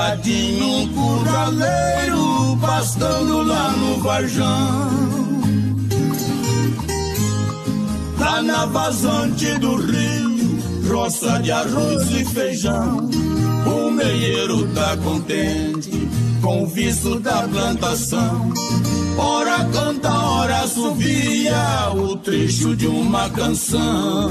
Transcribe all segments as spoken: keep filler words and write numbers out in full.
Sentadinho no curraleiro, pastando lá no Varjão, lá na vazante do rio, roça de arroz e feijão. O meieiro tá contente com o visto da plantação. Ora canta, ora assovia o trecho de uma canção.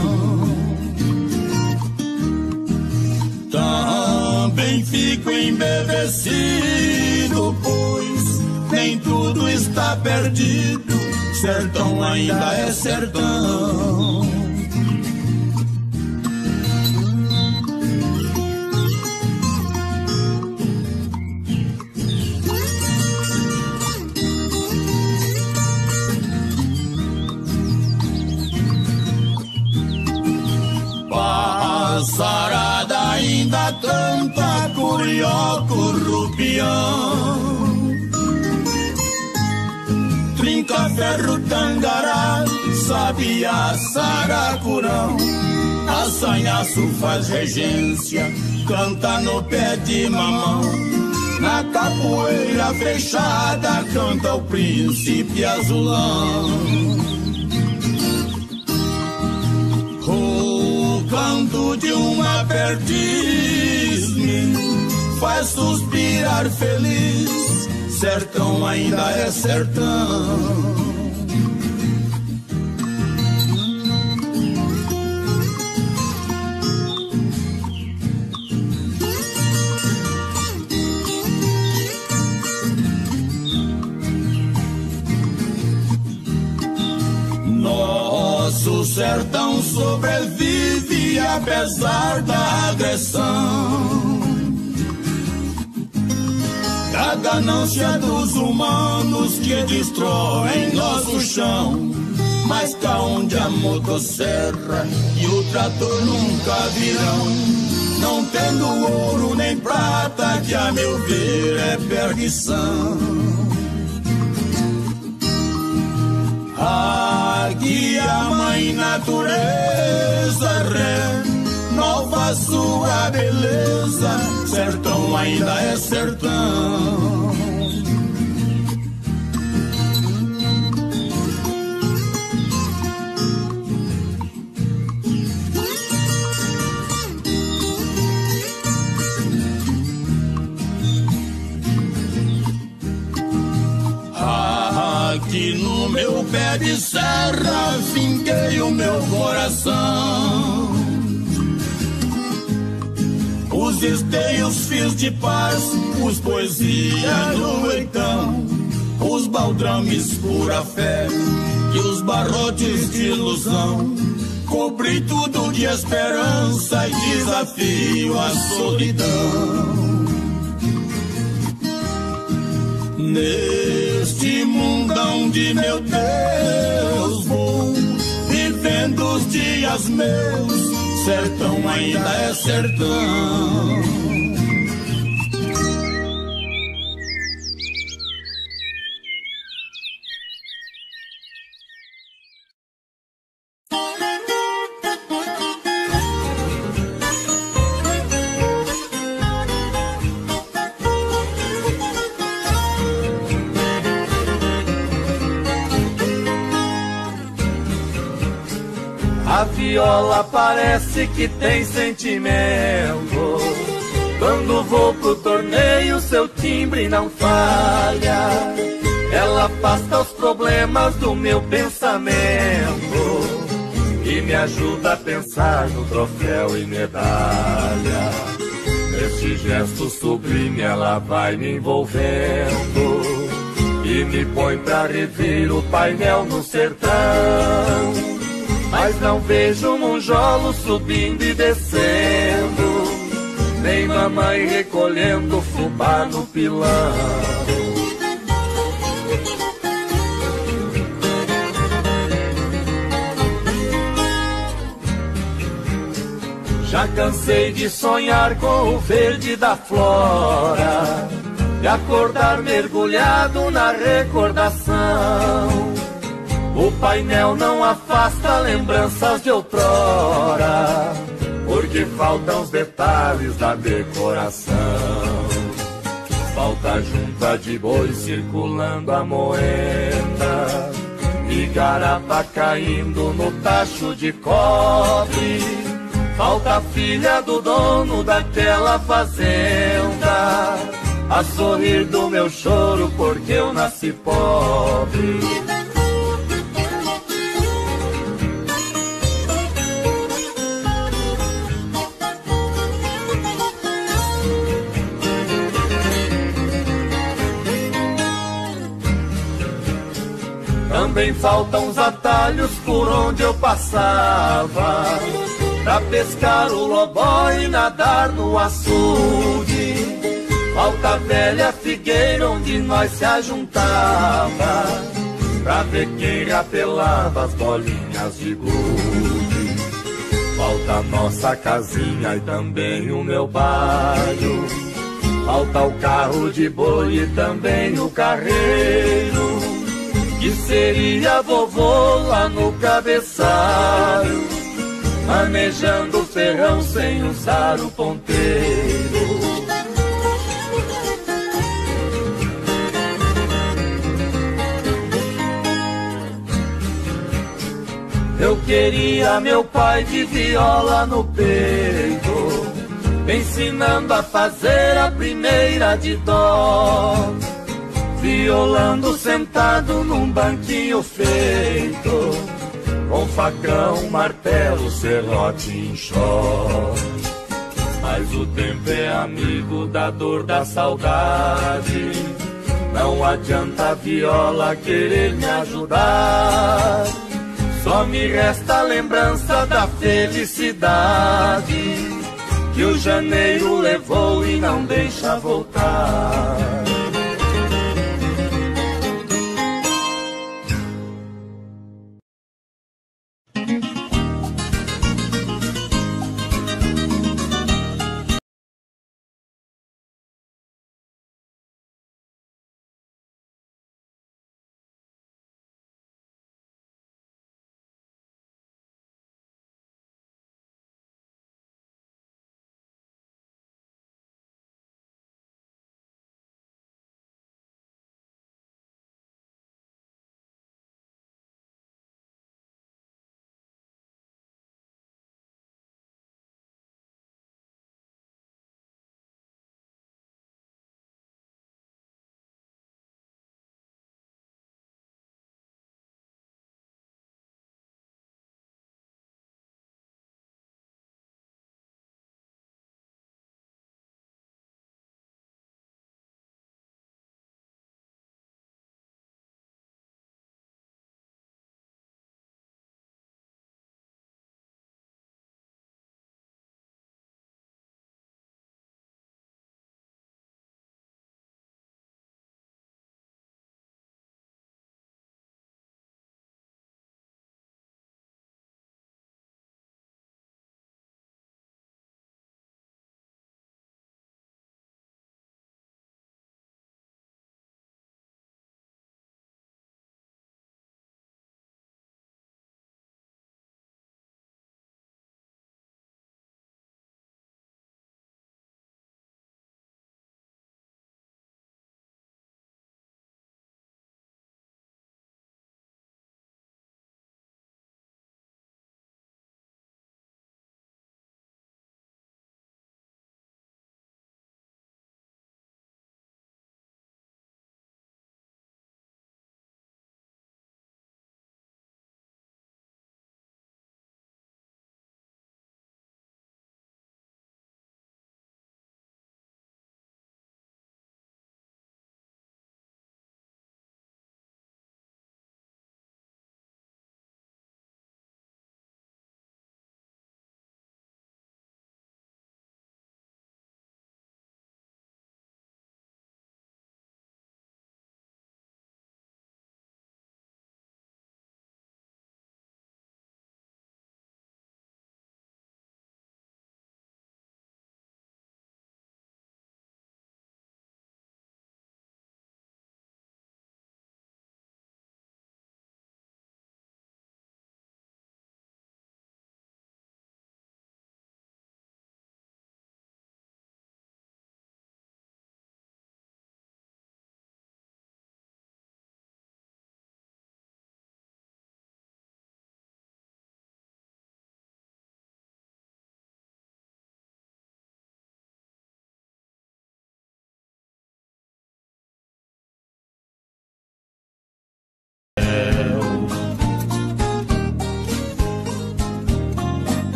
Também fico embevecido, pois nem tudo está perdido. Sertão ainda é sertão. Passarada ainda canta curió, currupião, trinca, ferro, tangará, sabiá, saracurão. Assanhaço faz regência, canta no pé de mamão. Na capoeira fechada canta o príncipe azulão. O canto de uma perdiz me faz suspirar feliz. Sertão ainda é sertão. Nosso sertão sobrevive apesar da agressão, da ganância dos humanos que destroem nosso chão. Mas cá onde a motosserra e o trator nunca virão, não tendo ouro nem prata, que a meu ver é perdição. Aqui a mãe natureza renova sua beleza. Sertão ainda é sertão. Aqui no meu pé de serra finquei o meu coração. Os esteios fiz de paz, os poesia no leitão, os baldrames pura fé e os barrotes de ilusão. Cobri tudo de esperança e desafio à solidão. Neste mundão de meu Deus vou vivendo os dias meus. Sertão ainda é sertão. A viola parece que tem sentimento. Quando vou pro torneio, seu timbre não falha. Ela afasta os problemas do meu pensamento e me ajuda a pensar no troféu e medalha. Nesse gesto sublime ela vai me envolvendo e me põe pra rever o painel no sertão. Mas não vejo monjolo subindo e descendo, nem mamãe recolhendo fubá no pilão. Já cansei de sonhar com o verde da flora, de acordar mergulhado na recordação. O painel não afasta lembranças de outrora, porque faltam os detalhes da decoração. falta junta de boi circulando a moenda, e garapa caindo no tacho de cobre. Falta a filha do dono daquela fazenda a sorrir do meu choro porque eu nasci pobre. Também faltam os atalhos por onde eu passava, pra pescar o lobó e nadar no açude. Falta a velha figueira onde nós se ajuntava, pra ver quem rapelava as bolinhas de gude. Falta a nossa casinha e também o meu bairro. Falta o carro de boi e também o carreiro, que seria vovô lá no cabeçalho, manejando o ferrão sem usar o ponteiro. Eu queria meu pai de viola no peito, ensinando a fazer a primeira de dó, violando sentado num banquinho feito com facão, martelo, serrote e enxó. Mas o tempo é amigo da dor, da saudade, não adianta a viola querer me ajudar. Só me resta a lembrança da felicidade que o janeiro levou e não deixa voltar.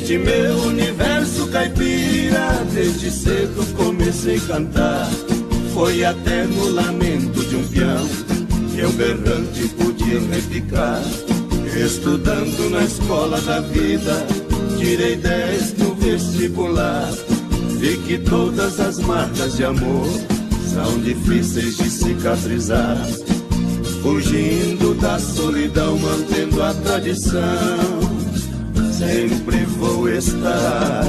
Este meu universo caipira, desde cedo comecei a cantar. Foi até no lamento de um peão que eu berrante podia repicar. Estudando na escola da vida, tirei dez no vestibular. Vi que todas as marcas de amor são difíceis de cicatrizar. Fugindo da solidão, mantendo a tradição, sempre vou estar.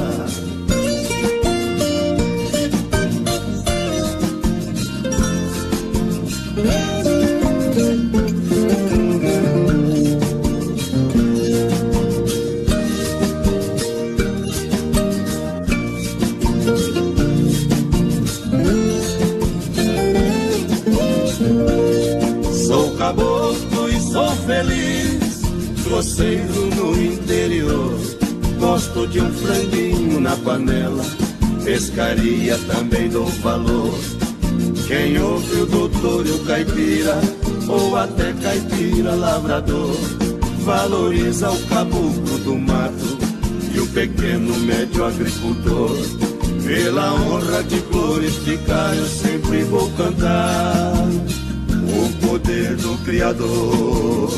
Sou caboclo e sou feliz, roceiro no interior. Gosto de um franguinho na panela, pescaria também dou valor. Quem ouve o doutor e o caipira, ou até caipira lavrador, valoriza o caboclo do mato e o pequeno médio agricultor. Pela honra de glorificar eu sempre vou cantar o poder do Criador.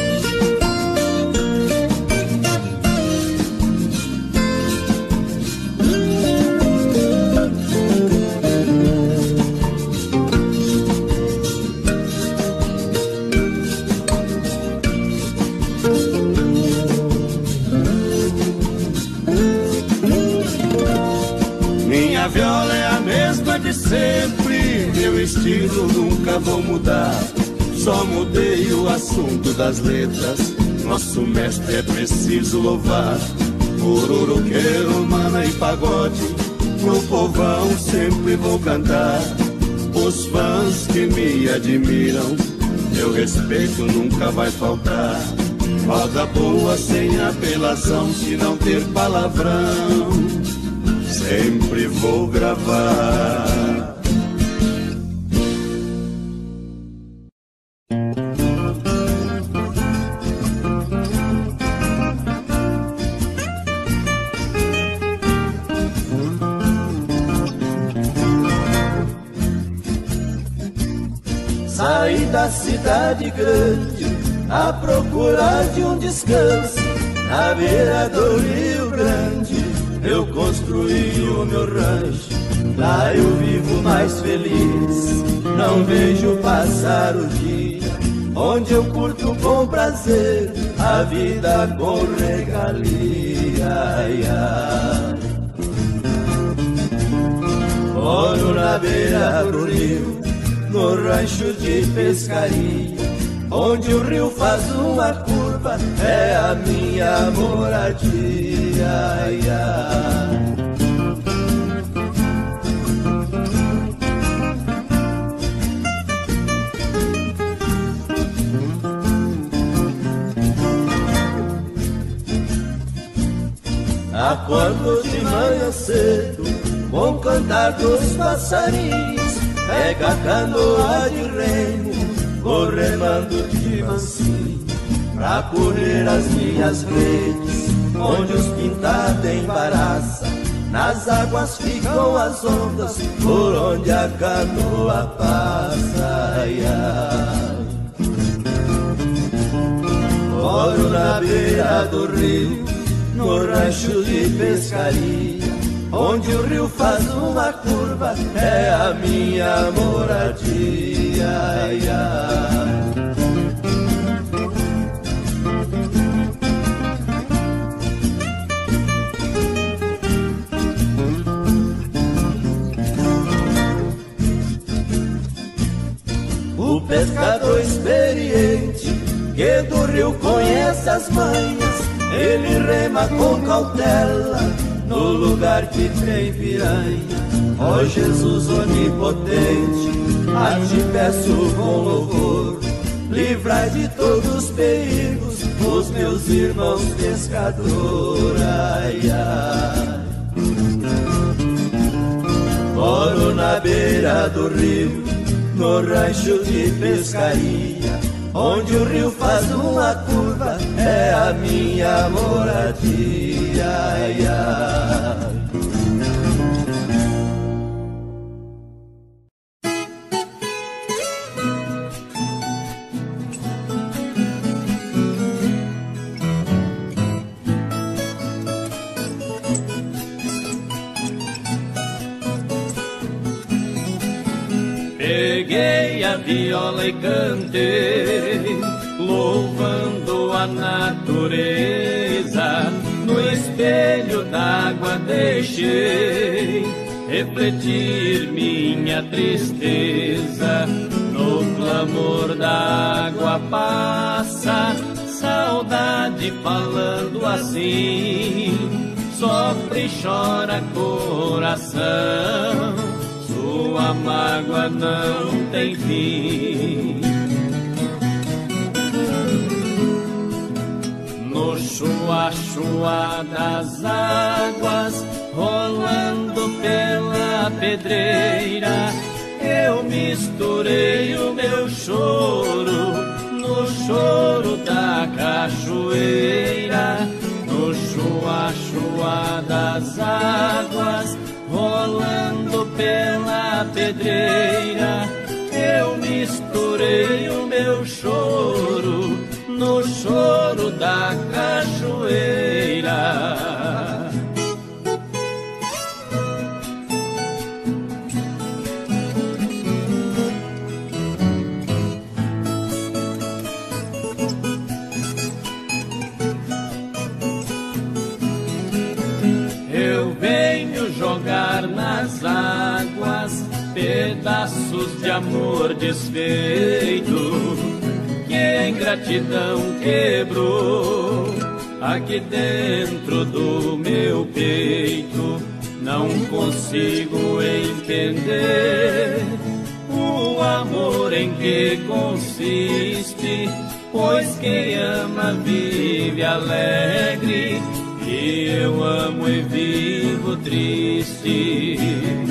Minha viola é a mesma de sempre, meu estilo nunca vou mudar. Só mudei o assunto das letras, nosso mestre é preciso louvar. Ururuqueiro, mana e pagode, pro povão sempre vou cantar. Os fãs que me admiram, meu respeito nunca vai faltar. Roda boa sem apelação, se não ter palavrão, sempre vou gravar. Saí da cidade grande à procura de um descanso. Na beira do Rio Grande eu construí o meu rancho. Lá eu vivo mais feliz, não vejo passar o dia, onde eu curto com prazer a vida com regalia. Ai, ai. Moro na beira do rio, no rancho de pescaria, onde o rio faz uma curva, é a minha moradia. Ai, ai. Acordo de manhã cedo com o cantar dos passarinhos, pega a canoa de remo, vou remando de mansinho pra correr as minhas redes, onde os pintados embaraçam. Nas águas ficam as ondas, por onde a canoa passa. Ai, ai. Moro na beira do rio, no rancho de pescaria, onde o rio faz uma curva, é a minha moradia. Ai, ai. O pescador experiente, que do rio conhece as manhas, ele rema com cautela no lugar que tem piranha. Ó Jesus onipotente, a ti peço com louvor, livrai de todos os perigos os meus irmãos pescadores. Ai, ai. Moro na beira do rio, no rancho de pescaria, onde o rio faz uma curva, é a minha moradia. Ai, ai. Peguei a viola e cantei, louvando a natureza. No espelho d'água deixei refletir minha tristeza. No clamor da água passa saudade falando assim. Sofre e chora coração, sua mágoa não tem fim. No chua-chua das águas, rolando pela pedreira, eu misturei o meu choro no choro da cachoeira. No chua-chua das águas, rolando pela pedreira, eu misturei o meu choro no choro da cachoeira. Eu venho jogar nas águas pedaços de amor desfeito que a ingratidão quebrou aqui dentro do meu peito. Não consigo entender o amor em que consiste, pois quem ama vive alegre e eu amo e vivo triste.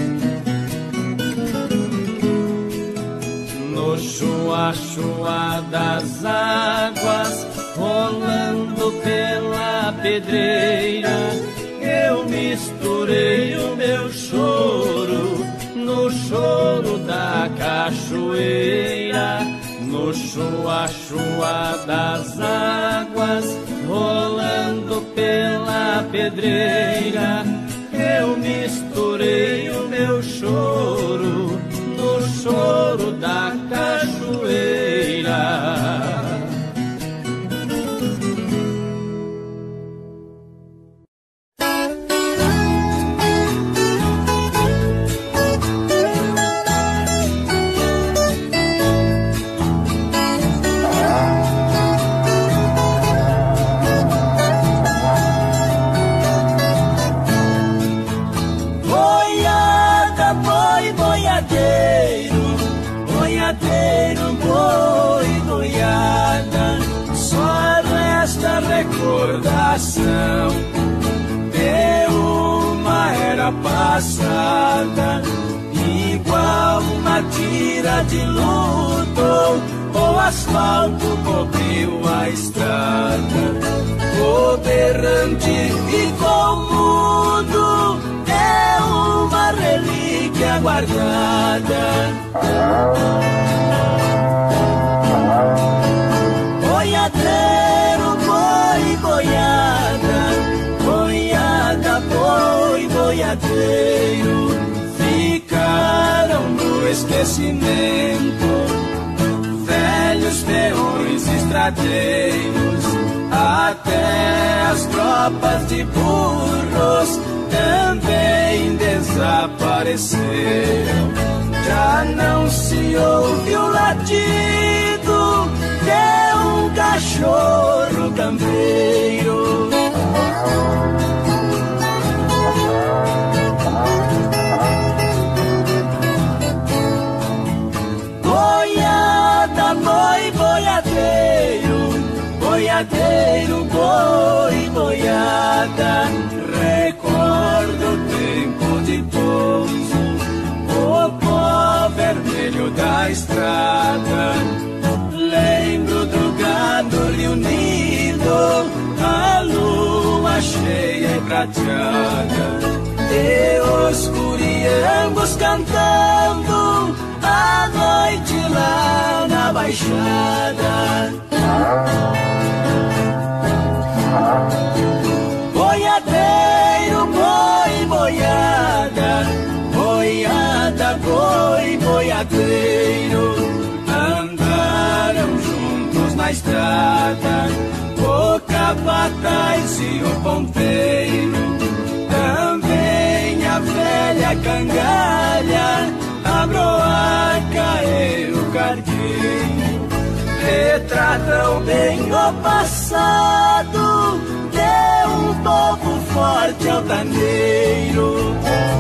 No chua-chua das águas, rolando pela pedreira, eu misturei o meu choro no choro da cachoeira. No chua-chua das águas, rolando pela pedreira, eu misturei o meu choro no choro da cachoeira. Recordação de uma era passada, igual uma tira de luto, o asfalto cobriu a estrada. O berrante ficou mudo, é uma relíquia guardada. Boiadeiro, boi, boiada, boiada, boi, boiadeiro, ficaram no esquecimento velhos peões estradeiros. Até as tropas de burros também desapareceram. Já não se ouve o latido de um cachorro campeiro. Boiada, boi, boiadeiro, boiadeiro, boi, boiada. Recordo o tempo de pouso, o pó vermelho da estrada. Lembro e os curiangos cantando a noite lá na baixada. Boiadeiro, boi, boiada, boiada, boi, boiadeiro, andaram juntos na estrada, o capataz e o ponteiro, também a velha cangalha, a broaca e o cargueiro, retratam bem o passado de um povo forte altaneiro.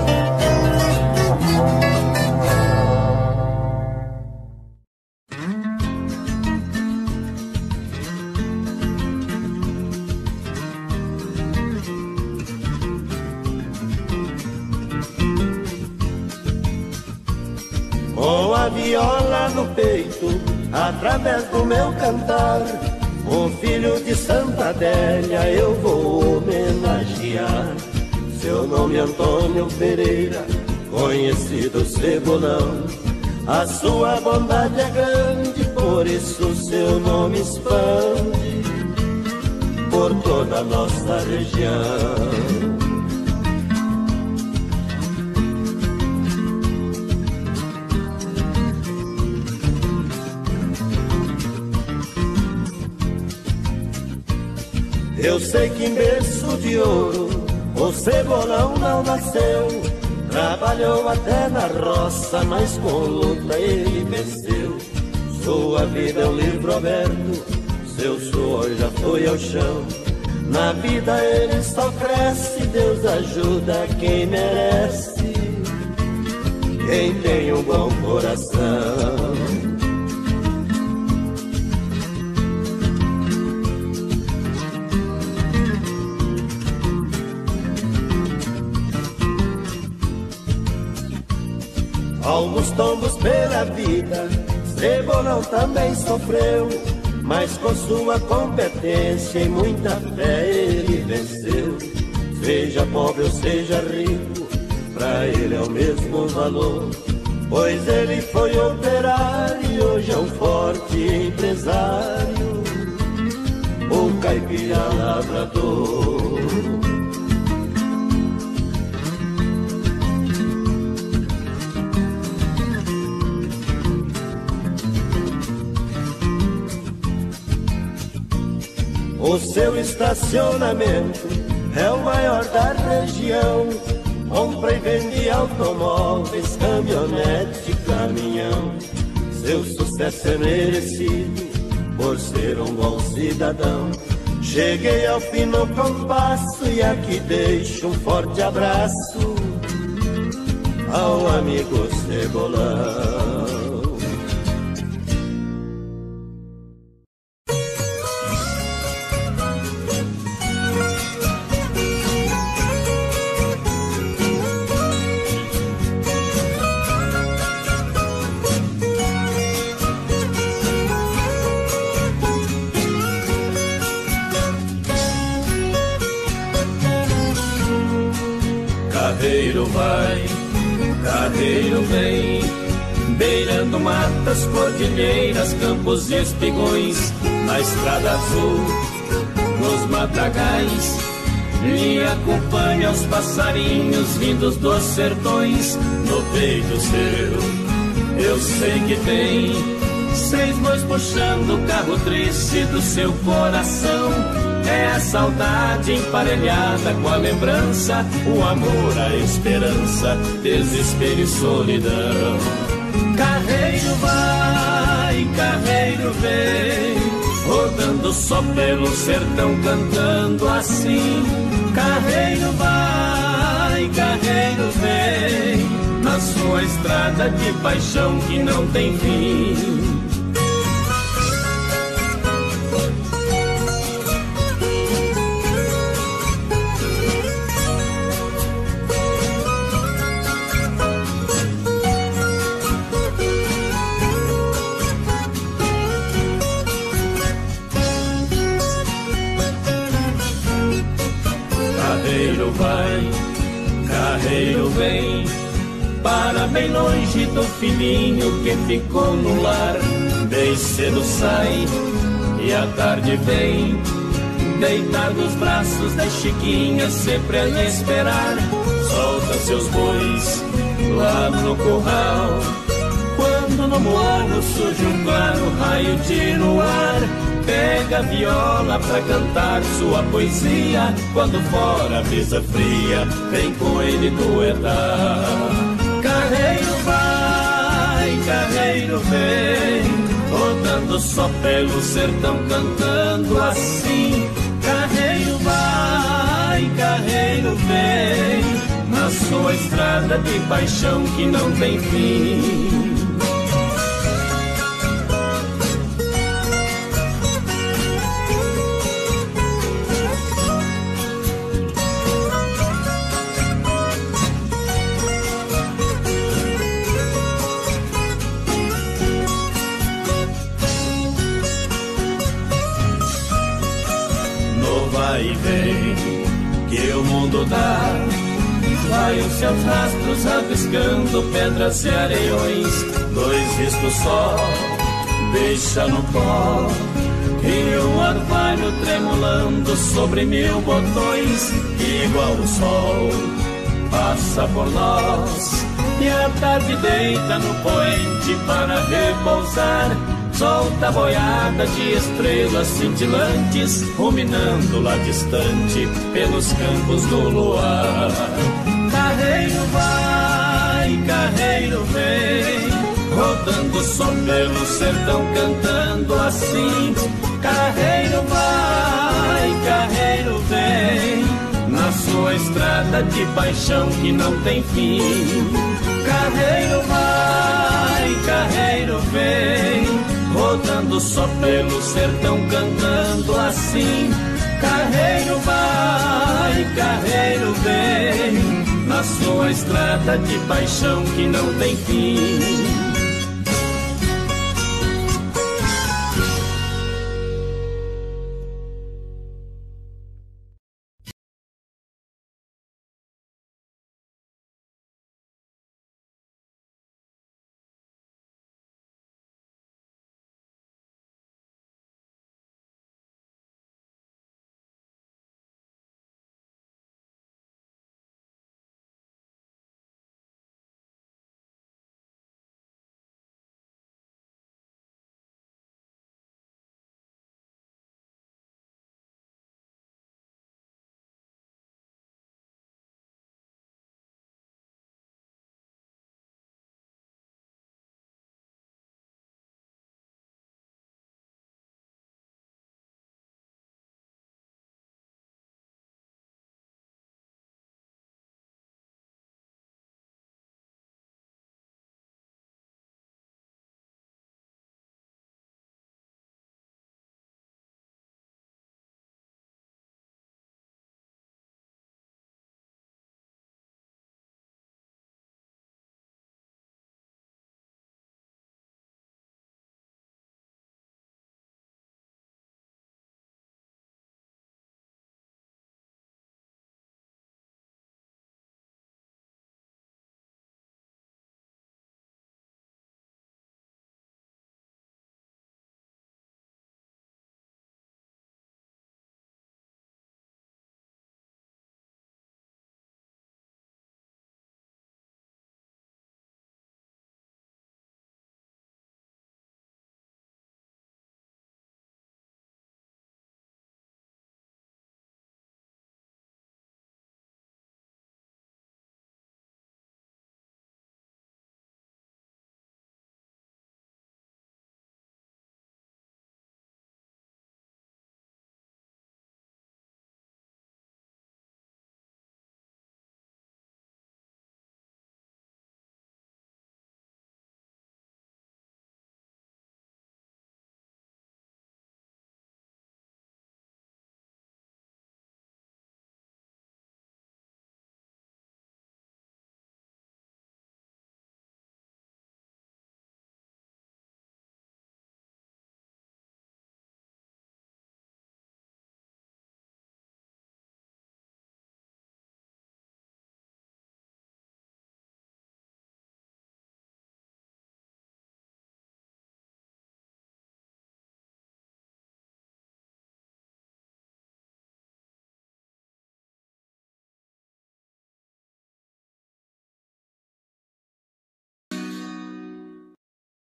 Com a viola no peito, através do meu cantar, um filho de Santa Adélia eu vou homenagear. Seu nome é Antônio Pereira, conhecido Cebolão. A sua bondade é grande, por isso seu nome expande por toda a nossa região. Eu sei que em berço de ouro o Cebolão não nasceu, trabalhou até na roça, mas com luta ele venceu. Sua vida é um livro aberto, seu suor já foi ao chão. Na vida ele só cresce, Deus ajuda quem merece, quem tem um bom coração. Alguns tombos pela vida, Cebolão também sofreu, mas com sua competência e muita fé ele venceu. Seja pobre ou seja rico, pra ele é o mesmo valor, pois ele foi operário e hoje é um forte empresário, o caipira lavrador. O seu estacionamento é o maior da região, compra e vende automóveis, caminhonete, caminhão. Seu sucesso é merecido por ser um bom cidadão. Cheguei ao fim no compasso e aqui deixo um forte abraço ao amigo Cebolão. Carreiro vai, carreiro vem, beirando matas, cordilheiras, campos e espigões, na estrada azul, nos matagais, lhe acompanha os passarinhos vindos dos sertões. No peito seu, eu sei que tem seis bois puxando o carro triste do seu coração. É a saudade emparelhada com a lembrança, o amor, a esperança, desespero e solidão. Carreiro vai, carreiro vem, rodando só pelo sertão, cantando assim. Carreiro vai, carreiro vem, na sua estrada de paixão que não tem fim. Carreiro vai, carreiro vem para bem longe do filhinho que ficou no lar. Bem cedo sai e à tarde vem, deitar nos braços da Chiquinha, sempre a lhe esperar. Solta seus bois lá no curral, quando no morro surge um claro raio de luar. Pega a viola pra cantar sua poesia, quando fora a brisa fria vem com ele duetar. Carreiro vai, carreiro vem, rodando só pelo sertão cantando assim. Carreiro vai, carreiro vem, na sua estrada de paixão que não tem fim. Vai e vem que o mundo dá, vai os seus rastros rabiscando pedras e areiões. Dois riscos só deixa no pó, e um orvalho tremulando sobre mil botões. Igual o sol passa por nós, e a tarde deita no poente para repousar. Solta a boiada de estrelas cintilantes, ruminando lá distante pelos campos do luar. Carreiro vai, carreiro vem, rodando só pelo sertão cantando assim. Carreiro vai, carreiro vem, na sua estrada de paixão que não tem fim. Carreiro vai, carreiro vem, rodando só pelo sertão cantando assim. Carreiro vai, carreiro vem, na sua estrada de paixão que não tem fim.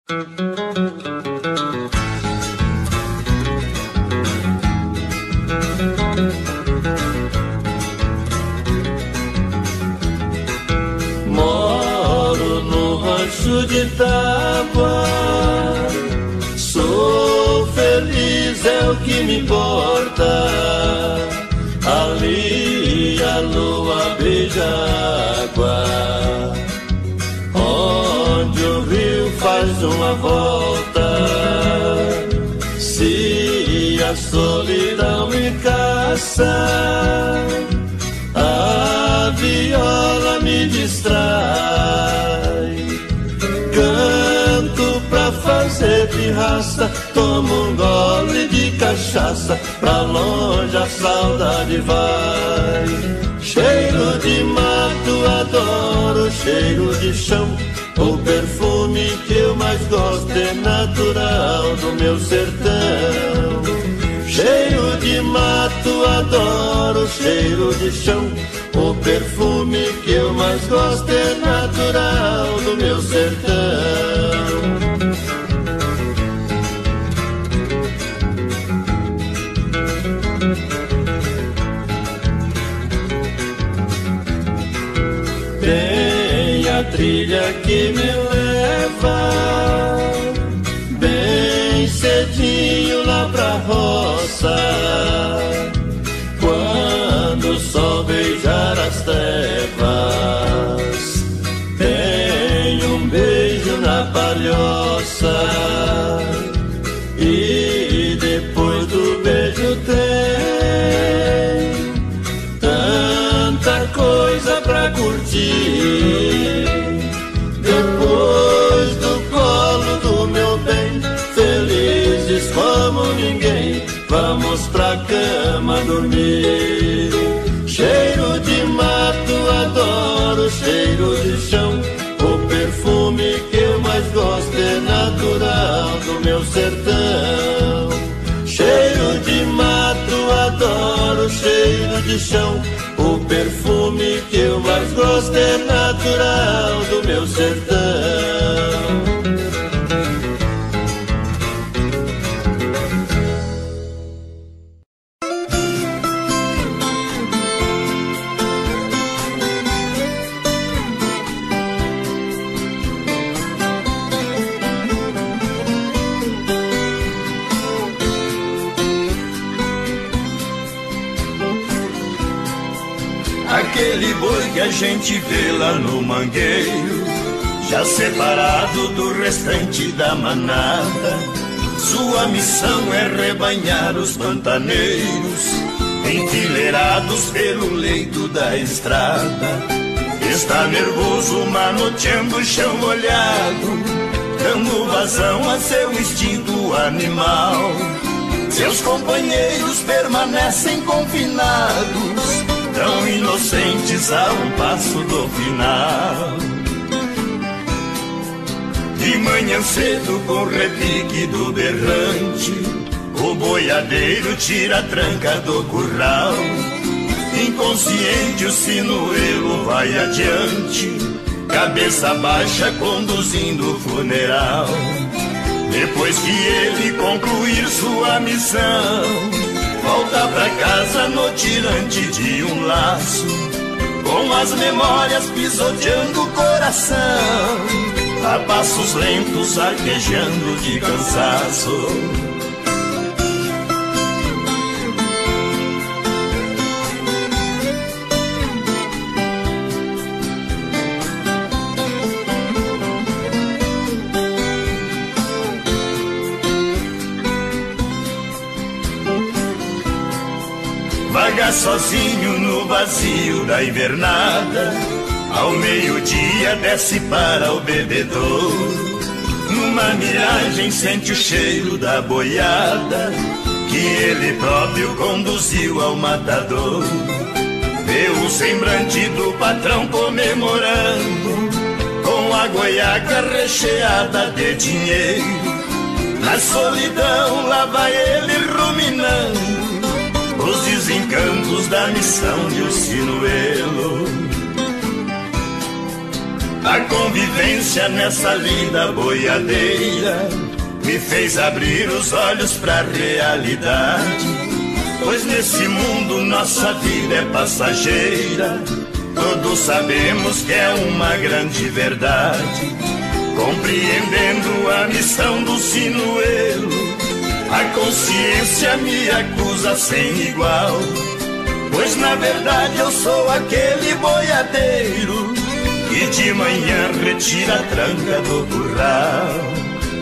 Moro no rancho de tábua, sou feliz, é o que me importa. Ali a lua beija a água, onde o rio faz uma volta. Se a solidão me caça, a viola me distrai. Canto pra fazer pirraça, tomo um gole de cachaça, pra longe a saudade vai. Cheiro de mato adoro, cheiro de chão, o perfume que eu mais gosto é natural do meu sertão. Cheiro de mato adoro, cheiro de chão, o perfume que eu mais gosto é natural do meu sertão. Tem a trilha que me leva bem cedinho lá pra roça, quando o sol beijar as trevas. Tem um beijo na palhoça, e depois do beijo tem tanta coisa pra curtir. Depois do colo do meu bem, felizes como ninguém, vamos pra cama dormir. Cheiro de mato adoro, cheiro de chão, o perfume que eu mais gosto é natural do meu sertão. Cheiro de mato adoro, cheiro de chão, o perfume que eu mais gosto é natural do meu sertão. Aquele boi que a gente vê lá no mangueiro, já separado do restante da manada, sua missão é rebanhar os pantaneiros, enfileirados pelo leito da estrada. Está nervoso, manoteando o chão molhado, dando vazão a seu instinto animal. Seus companheiros permanecem confinados, tão inocentes a um passo do final. De manhã cedo, com repique do berrante, o boiadeiro tira a tranca do curral. Inconsciente o sinuelo vai adiante, cabeça baixa conduzindo o funeral. Depois que ele concluir sua missão, volta pra casa no tirante de um laço, com as memórias pisoteando o coração, a passos lentos arquejando de cansaço. Vaga sozinho no vazio da invernada, ao meio-dia desce para o bebedouro. Numa miragem sente o cheiro da boiada, que ele próprio conduziu ao matador. Vê o semblante do patrão comemorando, com a goiaca recheada de dinheiro. Na solidão lá vai ele ruminando os desencantos da missão de um sinuelo. A convivência nessa linda boiadeira me fez abrir os olhos pra realidade, pois nesse mundo nossa vida é passageira. Todos sabemos que é uma grande verdade. Compreendendo a missão do sinuelo, a consciência me acusa sem igual, pois na verdade eu sou aquele boiadeiro que de manhã retira a tranca do curral.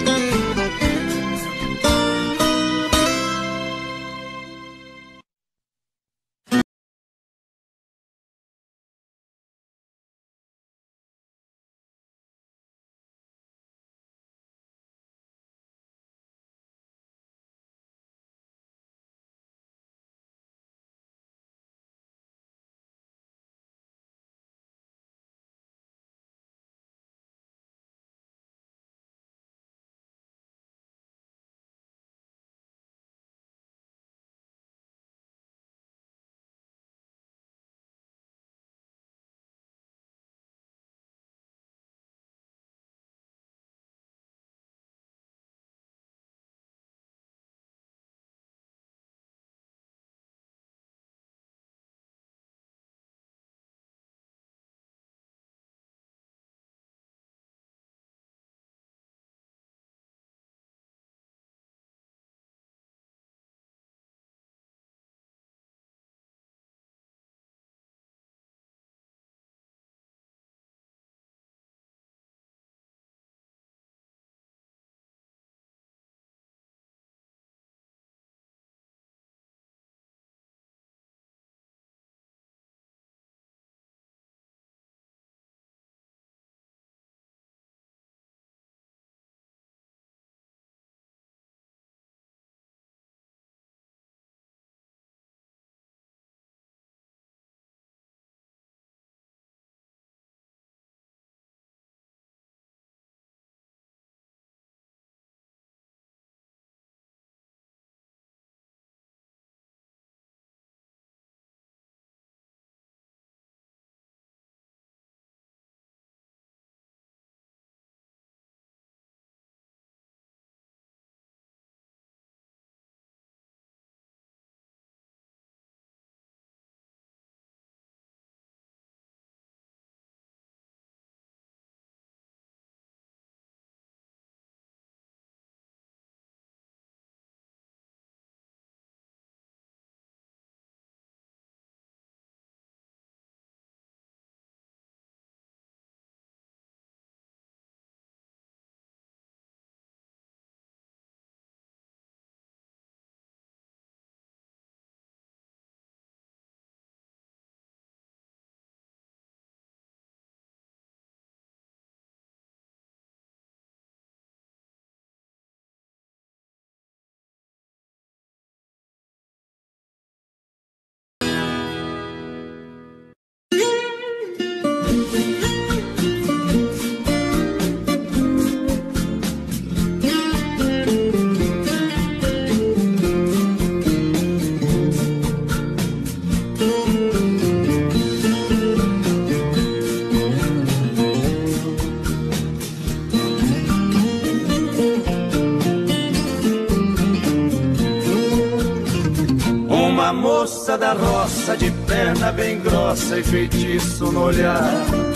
Moça da roça, de perna bem grossa e feitiço no olhar,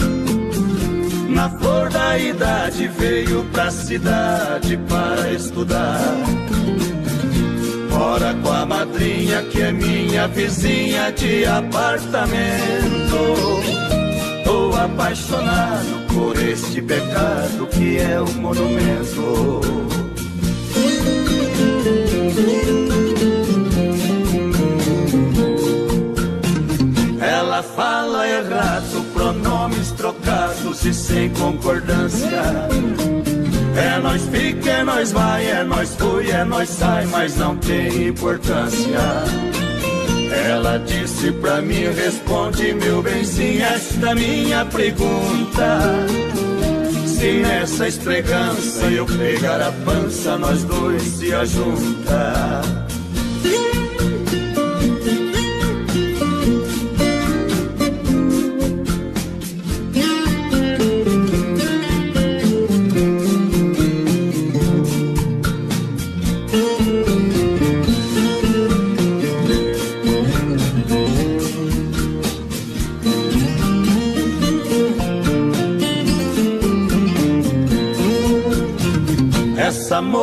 na flor da idade veio pra cidade para estudar. Mora com a madrinha que é minha vizinha de apartamento. Tô apaixonado por este pecado que é o monumento. Ela fala errado, pronomes trocados e sem concordância. É nós fica, é nós vai, é nós fui, é nós sai, mas não tem importância. Ela disse pra mim, responde meu benzinho esta minha pergunta: se nessa espregança eu pegar a pança, nós dois se ajunta.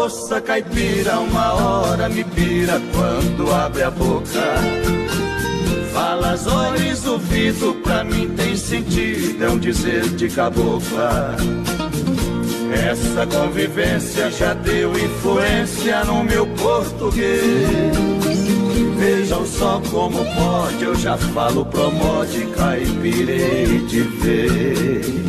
moça caipira uma hora me pira quando abre a boca. Fala as olhos do ouvido, pra mim tem sentido, é um dizer de cabocla. Essa convivência já deu influência no meu português. Vejam só como pode, eu já falo promode, caipirei de vez.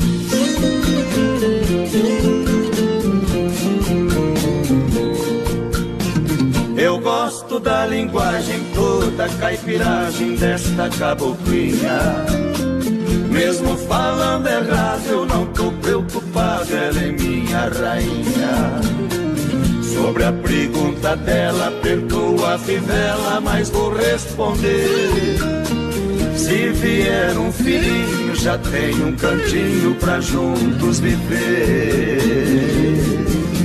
Eu gosto da linguagem toda, caipiragem desta caboclinha. Mesmo falando errado, eu não tô preocupado, ela é minha rainha. Sobre a pergunta dela, perdoa a fivela, mas vou responder. Se vier um filhinho, já tem um cantinho pra juntos viver.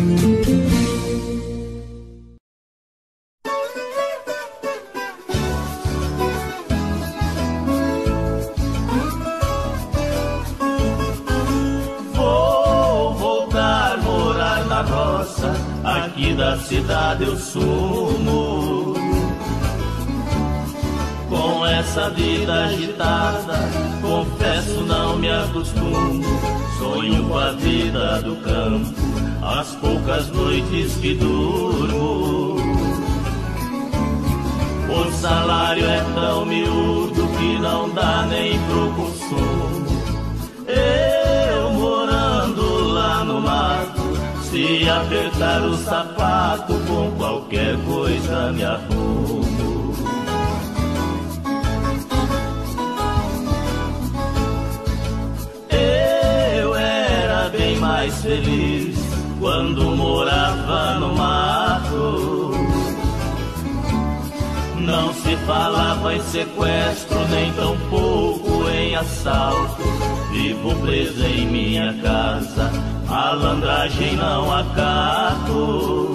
Aqui da cidade eu sumo. Com essa vida agitada, confesso não me acostumo. Sonho com a vida do campo, as poucas noites que durmo. O salário é tão miúdo que não dá nem pro consumo. Eu morando lá no mato, se apertar o sapato, com qualquer coisa me arrumo. Eu era bem mais feliz quando morava no mato. Não se falava em sequestro, nem tampouco em assalto. Vivo preso em minha casa, malandragem não acato.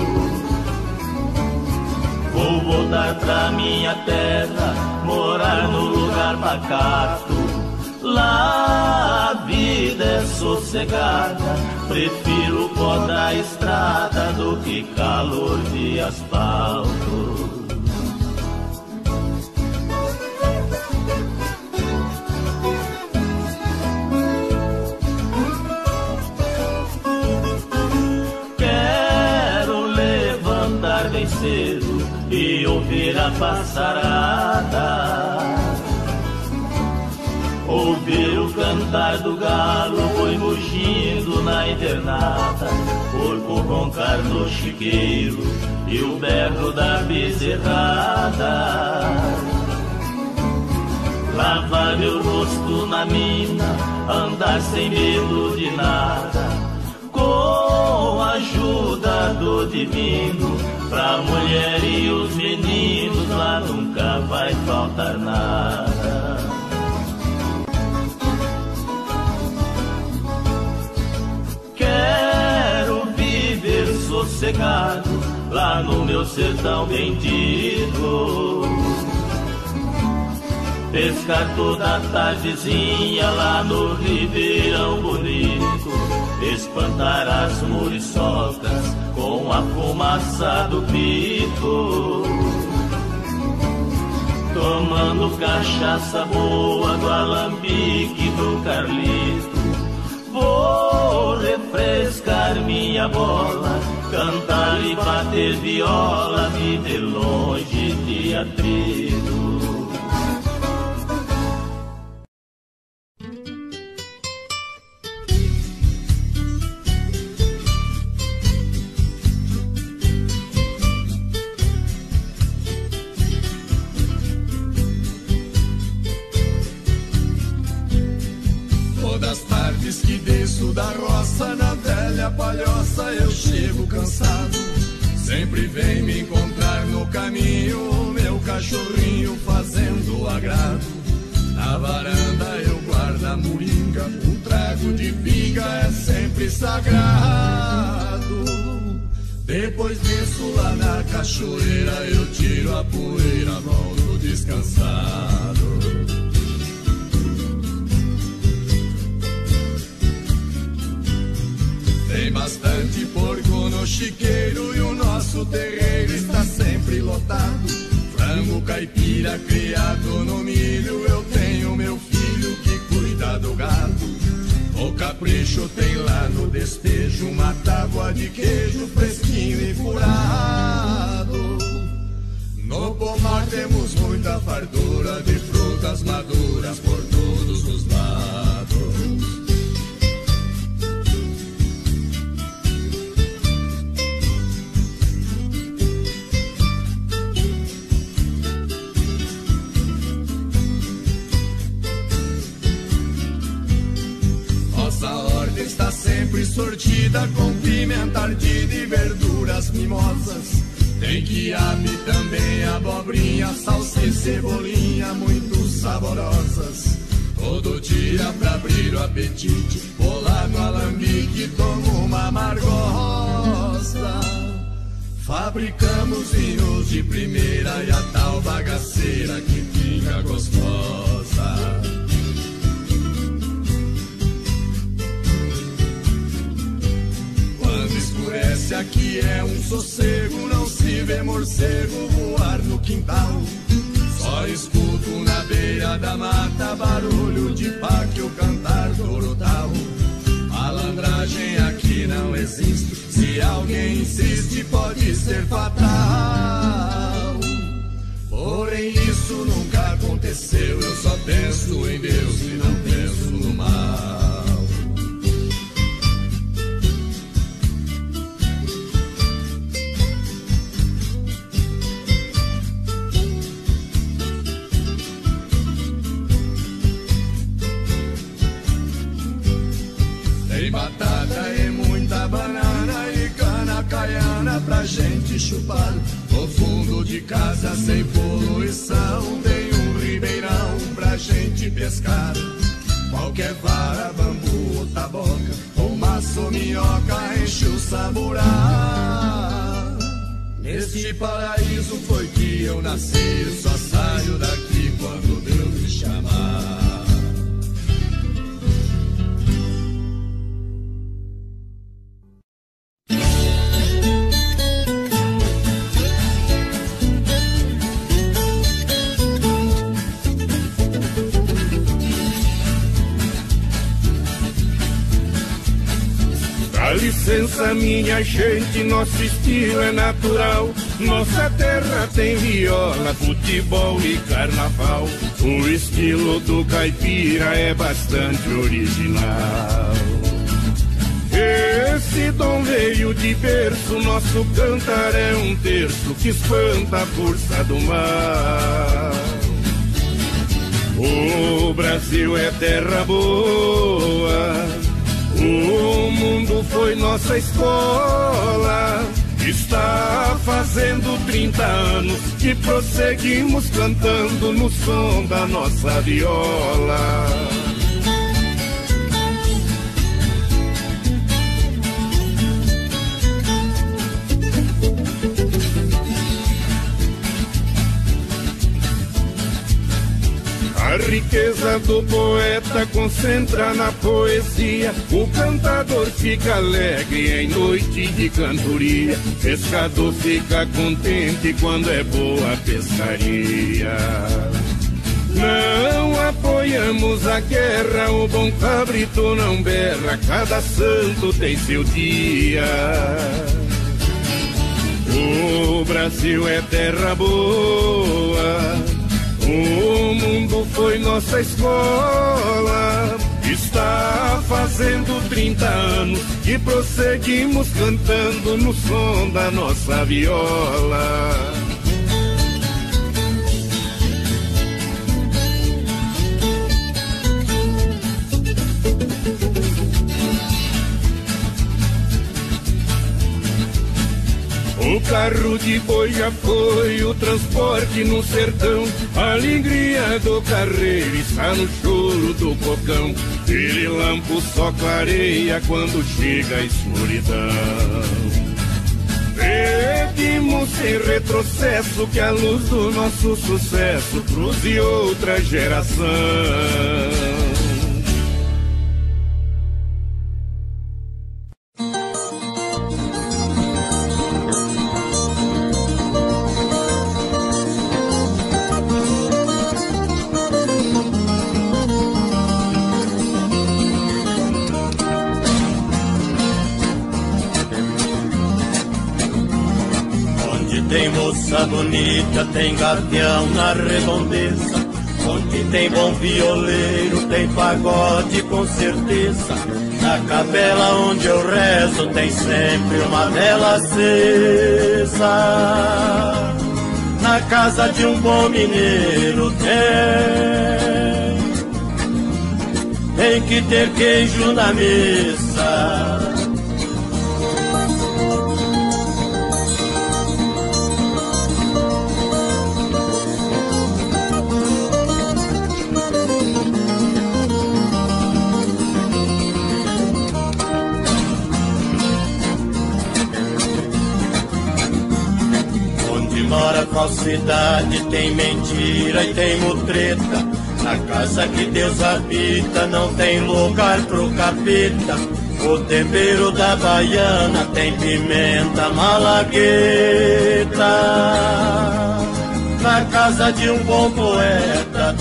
Vou voltar pra minha terra, morar no lugar pacato. Lá a vida é sossegada, prefiro o pó da estrada do que calor de asfalto. Bem cedo e ouvir a passarada, ouvir o cantar do galo, boi mugindo na invernada, porco roncar no chiqueiro e o berro da bezerrada. Lavar meu rosto na mina, andar sem medo de nada, com a ajuda do divino, pra mulher e os meninos lá nunca vai faltar nada. Quero viver sossegado lá no meu sertão bendito, pescar toda a tardezinha lá no ribeirão bonito, espantar as muriçocas com a fumaça do pico, tomando cachaça boa do alambique do Carlito. Vou refrescar minha bola, cantar e bater viola, viver longe de atrito. Que desço da roça na velha palhoça, eu chego cansado. Sempre vem me encontrar no caminho meu cachorrinho fazendo agrado. Na varanda eu guardo a moringa, um trago de pinga é sempre sagrado. Depois desço lá na cachoeira, eu tiro a poeira, volto descansado. Tem bastante porco no no chiqueiro e o nosso terreiro está sempre lotado. Frango caipira criado no milho, eu tenho meu filho que cuida do gado. O capricho tem lá no despejo uma tábua de queijo fresquinho e furado. No pomar temos muita fartura de frutas maduras por todos os lados. Nossa horta está sempre sortida com pimenta ardida e verduras mimosas. Tem quiabo e também abobrinha, salsa e cebolinha muito saborosas. Todo dia pra abrir o apetite, vou lá no alambique e tomo uma amargosa. Fabricamos vinhos de primeira e a tal bagaceira que fica gostosa. Quando escurece aqui é um sossego, não se vê morcego voar no quintal. Só escuto na beira da mata barulho de páquio cantar torodal. Malandragem aqui não existe, se alguém insiste pode ser fatal. Porém isso nunca aconteceu, eu só penso em Deus e não penso no mal. Batata e muita banana e cana caiana pra gente chupar. No fundo de casa sem poluição tem um ribeirão pra gente pescar. Qualquer vara, bambu ou taboca, ou maço ou minhoca enche o saburá. Neste paraíso foi que eu nasci, eu só saio daqui quando Deus me chamar. Dá licença minha gente, nosso estilo é natural. Nossa terra tem viola, futebol e carnaval. O estilo do caipira é bastante original. Esse dom veio de berço, nosso cantar é um terço que espanta a força do mar. O Brasil é terra boa, o mundo foi nossa escola. Está fazendo trinta anos que prosseguimos cantando no som da nossa viola. A riqueza do poeta concentra na poesia. O cantador fica alegre em noite de cantoria. Pescador fica contente quando é boa a pescaria. Não apoiamos a guerra, o bom cabrito não berra. Cada santo tem seu dia. O Brasil é terra boa, o mundo foi nossa escola. Está fazendo trinta anos que prosseguimos cantando no som da nossa viola. O carro de boi já foi o transporte no sertão. A alegria do carreiro está no choro do cocão. Ele lampo só clareia quando chega a escuridão. Pedimos sem retrocesso que a luz do nosso sucesso cruze outra geração. moça bonita, tem gavião na redondeza. Onde tem bom violeiro, tem pagode com certeza. Na capela onde eu rezo, tem sempre uma vela acesa. Na casa de um bom mineiro tem, tem que ter queijo na mesa. Mora falsidade, tem mentira e tem mutreta. Na casa que Deus habita não tem lugar pro capeta. O tempero da baiana tem pimenta malagueta. Na casa de um bom poeta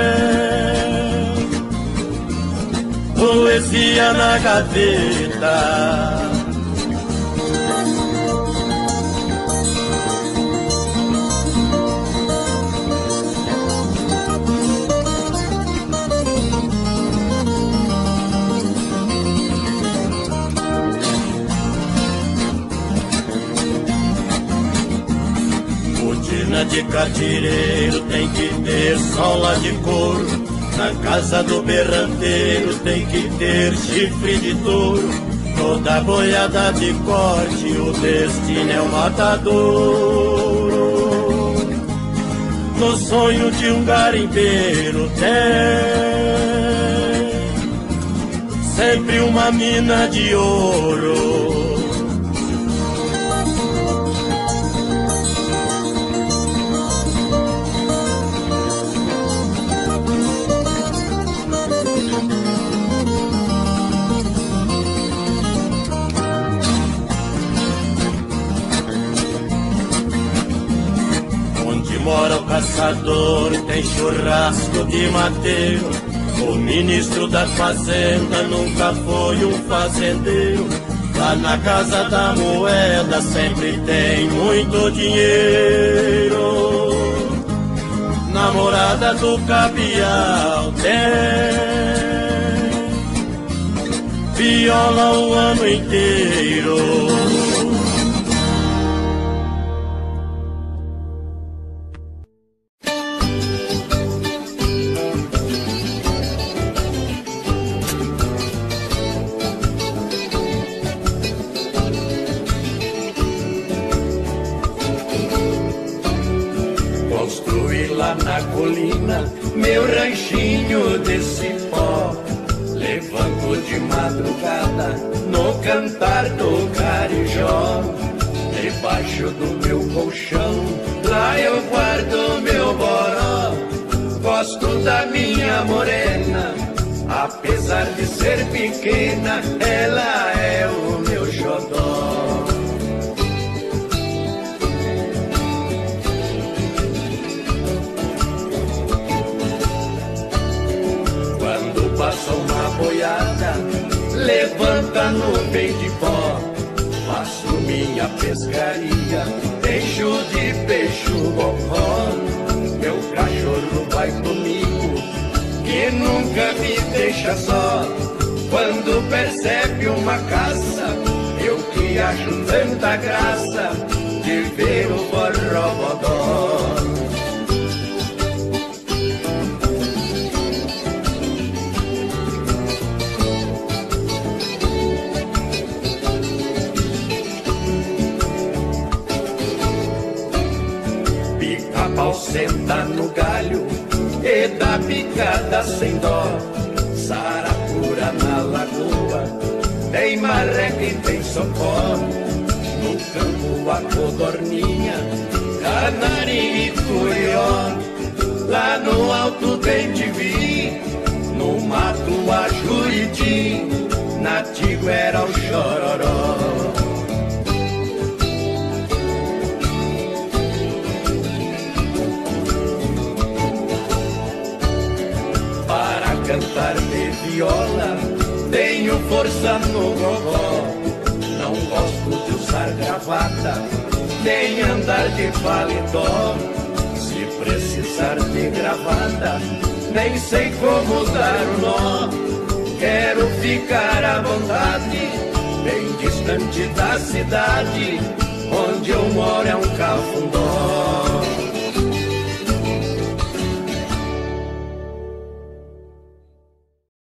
tem poesia na gaveta. De cartireiro tem que ter sola de couro. Na casa do berranteiro tem que ter chifre de touro. Toda boiada de corte o destino é o matadouro. No sonho de um garimpeiro tem sempre uma mina de ouro. Mora o caçador, tem churrasco de mateiro. O ministro da fazenda nunca foi um fazendeiro. Lá na casa da moeda sempre tem muito dinheiro. Namorada do capial tem viola o ano inteiro. Na colina, meu ranchinho de cipó. Levanto de madrugada no cantar do carijó. Debaixo do meu colchão, lá eu guardo meu boró. Gosto da minha morena, apesar de ser pequena, ela é o meu xodó. Passa uma boiada, levanta nuvem de pó. Faço minha pescaria, deixo de peixe o bocó. Meu cachorro vai comigo, que nunca me deixa só. Quando percebe uma caça, eu que acho tanta graça de ver o borrobodó. Pica-pau senta no galho e dá picada sem dó. Saracura na lagoa, tem marreca e tem socó. No campo a codorninha, canarinho e curió. Lá no alto tem tivi, no mato a juriti, na tiguera o chororó. Cantar de viola, tenho força no gogó. Não gosto de usar gravata, nem andar de paletó. Se precisar de gravata, nem sei como dar o nó. Quero ficar à vontade, bem distante da cidade. Onde eu moro é um cafundó.